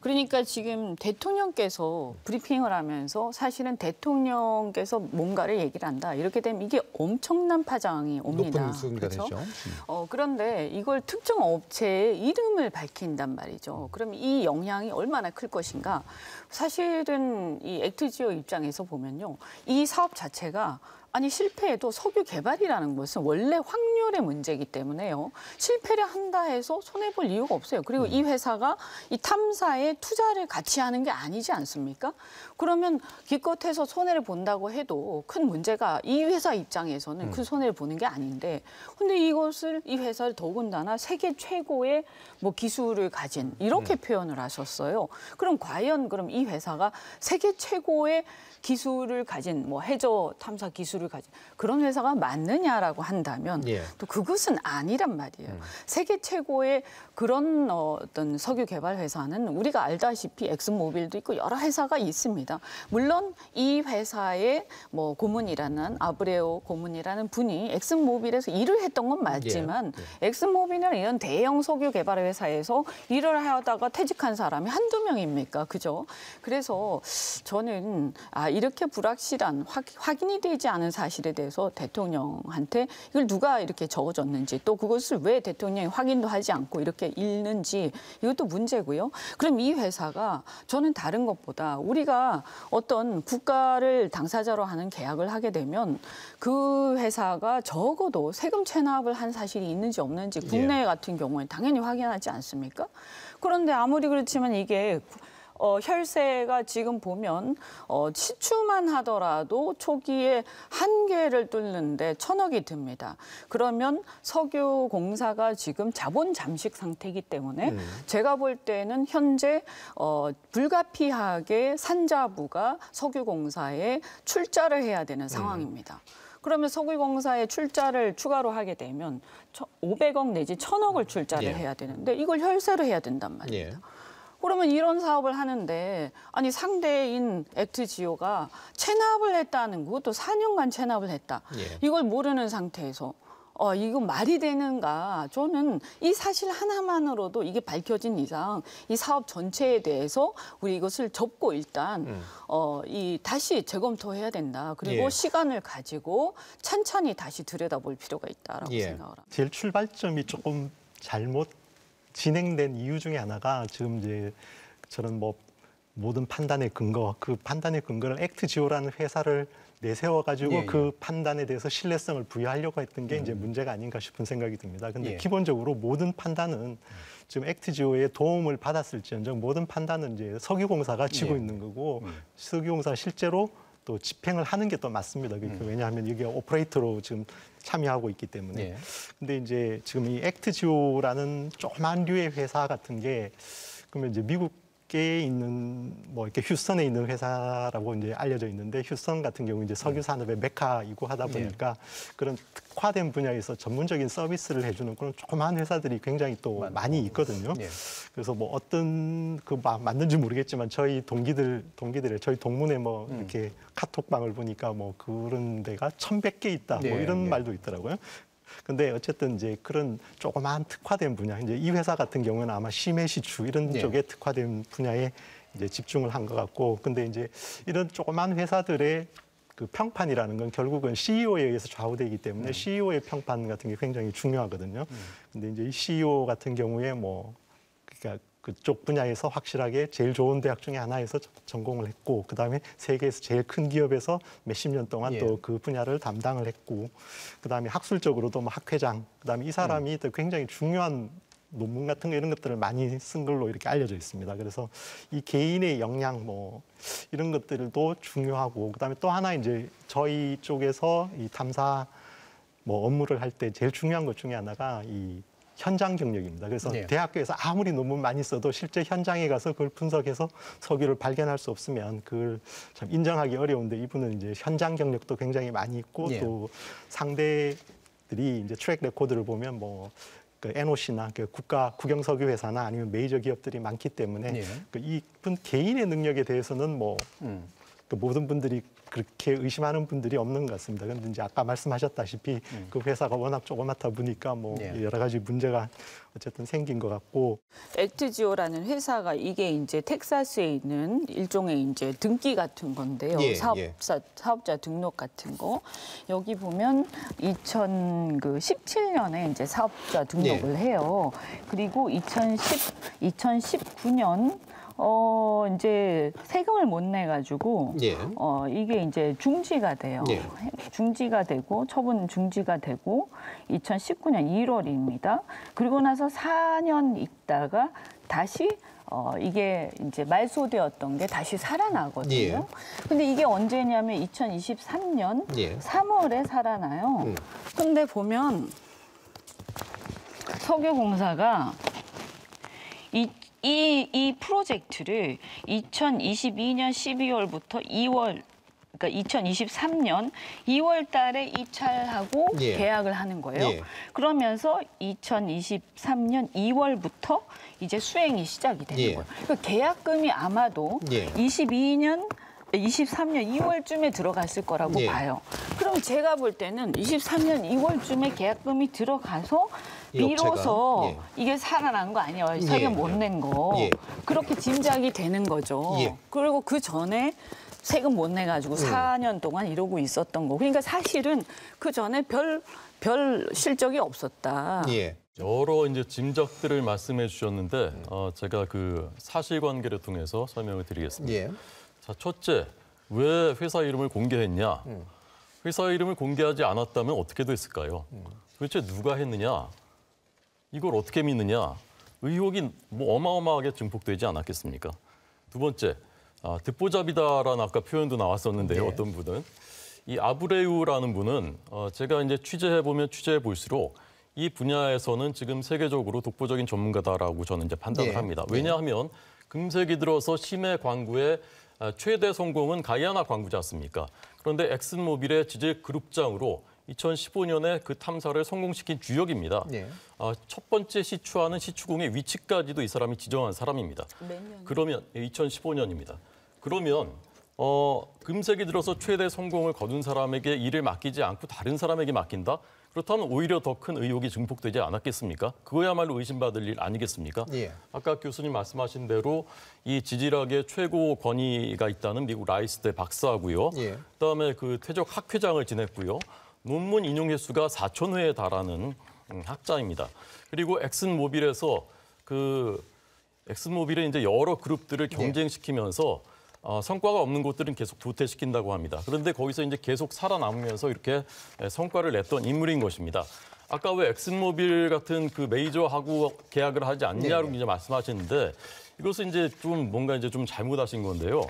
그러니까 지금 대통령께서 브리핑을 하면서 사실은 대통령께서 뭔가를 얘기를 한다. 이렇게 되면 이게 엄청난 파장이 옵니다. 높은 수준가 그렇죠? 되죠. 그런데 이걸 특정 업체의 이름을 밝힌단 말이죠. 그럼 이 영향이 얼마나 클 것인가? 사실은 이 액트지오 입장에서 보면요. 이 사업 자체가 아니 실패해도 석유 개발이라는 것은 원래 확률의 문제이기 때문에요. 실패를 한다 해서 손해볼 이유가 없어요. 그리고 이 회사가 이 탐사에 투자를 같이 하는 게 아니지 않습니까? 그러면 기껏해서 손해를 본다고 해도 큰 문제가 이 회사 입장에서는 큰 손해를 보는 게 아닌데 근데 이 회사를 더군다나 세계 최고의 뭐 기술을 가진 이렇게 표현을 하셨어요. 그럼 과연 그럼 이 회사가 세계 최고의 기술을 가진 뭐 해저 탐사 기술을 가진 그런 회사가 맞느냐라고 한다면 또 그것은 아니란 말이에요. 세계 최고의 그런 어떤 석유 개발 회사는 우리가 알다시피 엑슨모빌도 있고 여러 회사가 있습니다. 물론 이 회사의 뭐 고문이라는 아브레오 고문이라는 분이 엑슨모빌에서 일을 했던 건 맞지만 엑슨모빌이나 이런 대형 석유 개발 회사에서 일을 하다가 퇴직한 사람이 한두 명입니까? 그죠? 그래서 저는 이렇게 불확실한 확인이 되지 않은 사실에 대해서 대통령한테 이걸 누가 이렇게 적어줬는지 또 그것을 왜 대통령이 확인도 하지 않고 이렇게 읽는지 이것도 문제고요. 그럼 이 회사가 저는 다른 것보다 우리가 어떤 국가를 당사자로 하는 계약을 하게 되면 그 회사가 적어도 세금 체납을 한 사실이 있는지 없는지 국내 같은 경우에는 당연히 확인하지 않습니까? 그런데 아무리 그렇지만 이게 혈세가 지금 보면 시추만 하더라도 초기에 1개를 뚫는데 1,000억이 듭니다. 그러면 석유공사가 지금 자본 잠식 상태이기 때문에 제가 볼 때는 현재 불가피하게 산자부가 석유공사에 출자를 해야 되는 상황입니다. 그러면 석유공사에 출자를 추가로 하게 되면 500억 내지 1,000억을 출자를 해야 되는데 이걸 혈세로 해야 된단 말입니다. 그러면 이런 사업을 하는데 아니 상대인 액트지오가 체납을 했다는 그것도 4년간 체납을 했다. 이걸 모르는 상태에서 이거 말이 되는가. 저는 이 사실 하나만으로도 이게 밝혀진 이상 이 사업 전체에 대해서 우리 이것을 접고 일단 다시 재검토해야 된다. 그리고 시간을 가지고 찬찬히 다시 들여다볼 필요가 있다라고 생각을 합니다. 제일 출발점이 조금 잘못 진행된 이유 중에 하나가 지금 이제 저런 뭐 모든 판단의 근거, 그 판단의 근거를 액트지오라는 회사를 내세워가지고 그 판단에 대해서 신뢰성을 부여하려고 했던 게 이제 문제가 아닌가 싶은 생각이 듭니다. 근데 기본적으로 모든 판단은 지금 액트지오의 도움을 받았을지언정 모든 판단은 이제 석유공사가 지고 있는 거고 석유공사가 실제로 또 집행을 하는 게 또 맞습니다. 왜냐하면 이게 오퍼레이터로 지금 참여하고 있기 때문에. 근데 이제 지금 이 액트지오라는 조그만 류의 회사 같은 게 그러면 이제 미국에 있는 뭐 이렇게 휴스턴에 있는 회사라고 이제 알려져 있는데 휴스턴 같은 경우 이제 석유 산업의 메카이고 하다 보니까 그런 특화된 분야에서 전문적인 서비스를 해주는 그런 조그만 회사들이 굉장히 또 많이 있거든요. 그래서 뭐 어떤 맞는지 모르겠지만 저희 동기들의 저희 동문회 뭐 이렇게 카톡방을 보니까 뭐 그런 데가 1,100개 있다 뭐 이런 말도 있더라고요. 근데 어쨌든 이제 그런 조그마한 특화된 분야, 이제 이 회사 같은 경우는 아마 심해시추 이런 쪽에 특화된 분야에 이제 집중을 한 것 같고, 근데 이제 이런 조그만 회사들의 그 평판이라는 건 결국은 CEO에 의해서 좌우되기 때문에 CEO의 평판 같은 게 굉장히 중요하거든요. 근데 이제 이 CEO 같은 경우에 뭐 그러니까 그쪽 분야에서 확실하게 제일 좋은 대학 중에 하나에서 전공을 했고 그다음에 세계에서 제일 큰 기업에서 몇십 년 동안 또 그 분야를 담당을 했고 그다음에 학술적으로도 뭐 학회장 그다음에 이 사람이 또 굉장히 중요한 논문 같은 거 이런 것들을 많이 쓴 걸로 이렇게 알려져 있습니다. 그래서 이 개인의 역량 뭐 이런 것들도 중요하고 그다음에 또 하나 이제 저희 쪽에서 이 탐사 뭐 업무를 할 때 제일 중요한 것 중에 하나가 이 현장 경력입니다. 그래서 대학교에서 아무리 논문 많이 써도 실제 현장에 가서 그걸 분석해서 석유를 발견할 수 없으면 그걸 참 인정하기 어려운데 이분은 이제 현장 경력도 굉장히 많이 있고 또 상대들이 이제 트랙 레코드를 보면 뭐 그 NOC나 그 국가 국영석유 회사나 아니면 메이저 기업들이 많기 때문에 그 이분 개인의 능력에 대해서는 뭐 그 모든 분들이 그렇게 의심하는 분들이 없는 것 같습니다. 그런데 이제 아까 말씀하셨다시피 그 회사가 워낙 조그맣다 보니까 뭐 여러 가지 문제가 어쨌든 생긴 것 같고. 액트지오라는 회사가 이게 이제 텍사스에 있는 일종의 이제 등기 같은 건데요. 사업자 등록 같은 거. 여기 보면 2017년에 이제 사업자 등록을 해요. 그리고 2019년 이제 세금을 못 내가지고 이게 이제 중지가 돼요. 중지가 되고 처분 중지가 되고 2019년 1월입니다. 그리고 나서 4년 있다가 다시 이게 이제 말소되었던 게 다시 살아나거든요. 근데 이게 언제냐면 2023년 3월에 살아나요. 근데 보면 석유공사가 이 프로젝트를 2022년 12월부터 2월, 그러니까 2023년 2월 달에 입찰하고 계약을 하는 거예요. 그러면서 2023년 2월부터 이제 수행이 시작이 되는 거예요. 그러니까 계약금이 아마도 23년 2월쯤에 들어갔을 거라고 봐요. 그럼 제가 볼 때는 23년 2월쯤에 계약금이 들어가서 비로소 이게 살아난 거 아니에요. 세금 못 낸 거. 그렇게 짐작이 되는 거죠. 그리고 그 전에 세금 못 내가지고 4년 동안 이러고 있었던 거. 그러니까 사실은 그 전에 별 실적이 없었다. 여러 이제 짐작들을 말씀해 주셨는데 제가 그 사실관계를 통해서 설명을 드리겠습니다. 자, 첫째, 왜 회사 이름을 공개했냐? 회사 이름을 공개하지 않았다면 어떻게 됐을까요? 도대체 누가 했느냐? 이걸 어떻게 믿느냐? 의혹이 뭐 어마어마하게 증폭되지 않았겠습니까? 두 번째, 듣보잡이다라는 아까 표현도 나왔었는데요. 어떤 분은. 이 아브레우라는 분은 제가 이제 취재해 볼수록 이 분야에서는 지금 세계적으로 독보적인 전문가다라고 저는 이제 판단을 합니다. 왜냐하면 금세기 들어서 심해 광구의 최대 성공은 가이아나 광구지 않습니까? 그런데 엑슨모빌의 지질 그룹장으로 2015년에 그 탐사를 성공시킨 주역입니다. 첫 번째 시추하는 시추공의 위치까지도 이 사람이 지정한 사람입니다. 몇 년? 그러면 2015년입니다. 그러면 금세기 들어서 최대 성공을 거둔 사람에게 일을 맡기지 않고 다른 사람에게 맡긴다? 그렇다면 오히려 더 큰 의혹이 증폭되지 않았겠습니까? 그거야말로 의심받을 일 아니겠습니까? 아까 교수님 말씀하신 대로 이 지질학의 최고 권위가 있다는 미국 라이스대 박사고요. 그다음에 그 퇴적 학회장을 지냈고요. 논문 인용 횟수가 4,000회에 달하는 학자입니다. 그리고 엑슨모빌에서 엑슨모빌은 이제 여러 그룹들을 경쟁시키면서 성과가 없는 곳들은 계속 도태시킨다고 합니다. 그런데 거기서 이제 계속 살아남으면서 이렇게 성과를 냈던 인물인 것입니다. 아까 왜 엑슨모빌 같은 그 메이저하고 계약을 하지 않냐고 이제 말씀하시는데 이것은 이제 좀 뭔가 이제 좀 잘못하신 건데요.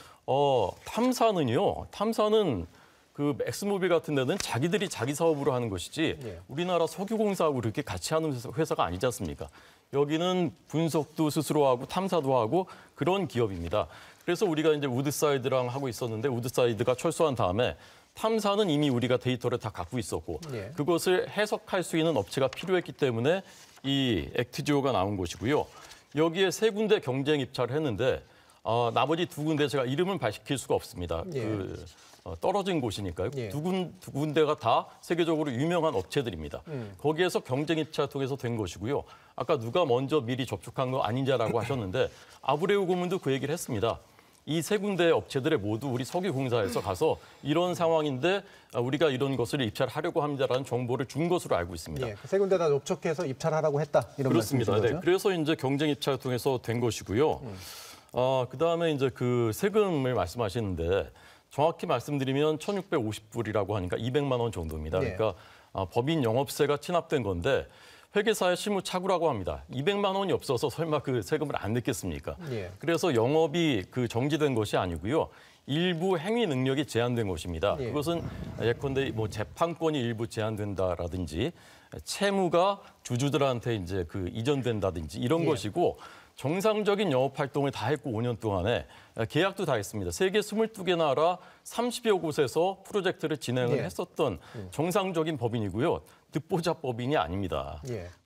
탐사는 그 엑스모빌 같은 데는 자기들이 자기 사업으로 하는 것이지 우리나라 석유공사하고 이렇게 같이 하는 회사가 아니지 않습니까? 여기는 분석도 스스로 하고 탐사도 하고 그런 기업입니다. 그래서 우리가 이제 우드사이드랑 하고 있었는데 우드사이드가 철수한 다음에 탐사는 이미 우리가 데이터를 다 갖고 있었고 그것을 해석할 수 있는 업체가 필요했기 때문에 이 액트지오가 나온 것이고요. 여기에 3군데 경쟁 입찰을 했는데 나머지 2군데 제가 이름은 밝힐 수가 없습니다. 떨어진 곳이니까요. 두 군데가 다 세계적으로 유명한 업체들입니다. 거기에서 경쟁 입찰 통해서 된 것이고요. 아까 누가 먼저 미리 접촉한 거 아니냐라고 하셨는데 아브레우 고문도 그 얘기를 했습니다. 이 3군데 업체들에 모두 우리 석유공사에서 가서 이런 상황인데 우리가 이런 것을 입찰하려고 합니다라는 정보를 준 것으로 알고 있습니다. 그 3군데 다 접촉해서 입찰하라고 했다 이런 그렇습니다. 말씀이신 거죠? 그래서 이제 경쟁 입찰 통해서 된 것이고요. 그다음에 이제 그 세금을 말씀하시는데 정확히 말씀드리면 1,650불이라고 하니까 200만 원 정도입니다. 그러니까 법인 영업세가 취납된 건데 회계사의 실무착오라고 합니다. 200만 원이 없어서 설마 그 세금을 안 냈겠습니까? 그래서 영업이 그 정지된 것이 아니고요. 일부 행위 능력이 제한된 것입니다. 그것은 예컨대 뭐 재판권이 일부 제한된다라든지 채무가 주주들한테 이제 그 이전된다든지 이런 것이고 정상적인 영업 활동을 다 했고 5년 동안에 계약도 다 했습니다. 세계 22개 나라 30여 곳에서 프로젝트를 진행을 했었던 정상적인 법인이고요. 듣보잡 법인이 아닙니다.